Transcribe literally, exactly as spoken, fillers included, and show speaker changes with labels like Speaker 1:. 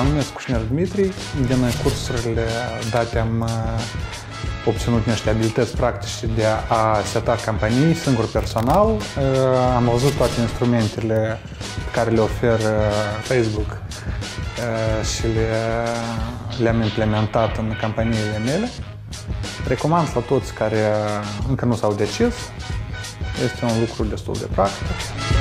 Speaker 1: numesc Cușner Dmitri. Din cursurile date am obținut niște abilități practice de a seta companii singur personal. Am văzut toate instrumentele pe care le oferă Facebook și le, le-am implementat în companiile mele. Recomand la toți care încă nu s-au decis. Este un lucru destul de practic.